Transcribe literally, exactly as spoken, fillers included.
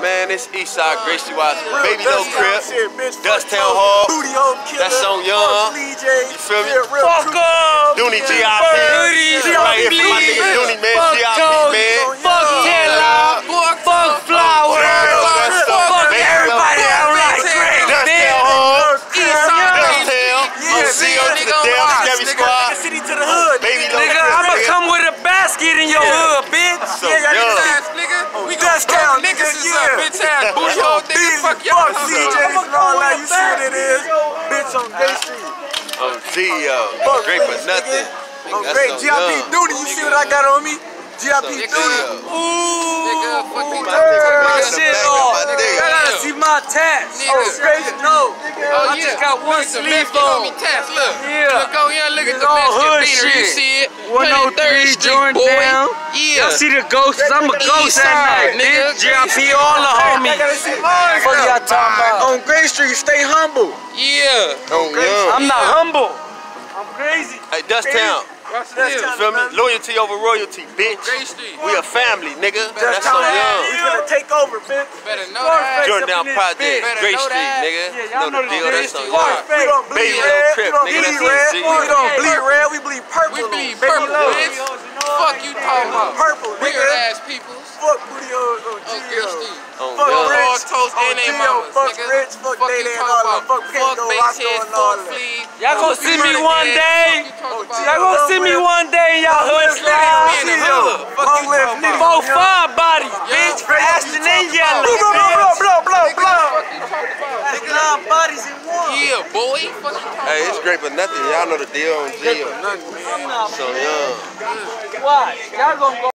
man? It's Eastside, Grape St. Baby No Crip, DusTown Hoggs. That's on Young. You feel me? Fuck up! Donnie G I P. Right here for my nigga Donnie, man. G I P, man. Fuck Taylor. Fuck Flower. Fuck everybody out right. DusTown Hoggs. DusTown. I'm C O to the Dell, Scary Squad. City to the hood. Baby No Crip. Nigga, I'ma come with a basket in your hood, bitch. So young. We got down niggas is up, bitch ass booty hole nigga. Fuck y'all. C J's and all that. You see what it is? Bitch on Grape Street. On G, yo. Great for nothing. On Grape G I P Donnie. You see what I got on me? G I P Donnie. Ooh. Nigga, fuck me. Turn my shit off. I gotta see my tats. Oh, Grape No. Oh, I just got one sleeve on. Look. Yeah. Look on here. Look at It's the all hood Mexican beater. You shit. see it? one oh three Jordan down. Yeah. Y'all see the ghosts? I'm a ghost at night, nigga. G I P all the homies. What y'all talking about? On Grape Street, stay humble. Yeah. On Young. I'm not humble. I'm crazy. Hey, DusTown. You feel me? Loyalty over royalty, bitch. Grape Street. We a family, nigga. That's so young. We finna take over, bitch. Better know that. Jordan Down Project, Grape Street, nigga. Know the deal, that's so young. Baby No Crip, nigga, that's easy. We don't bleed red, we bleed purple. We bleed purple, bitch. Fuck you talking about. Purple, nigga. Weird ass people. Fuck booty hoes on G O. Fuck rich, toast and they mamas. Fuck rich, fuck they and all that. Fuck Pingo, Roscoe and all that. Y'all gonna see me one day. Y'all gonna see me one day in y'all hood slide. Long live nigga. Four five bodies, bitch. Ashton and yellow. Blow, blow, blow, blow, blow. That's nine bodies in one. Yeah, boy. Hey, it's great for nothing. Y'all know the deal on G O. I'm not So young. Why? Y'all gonna go.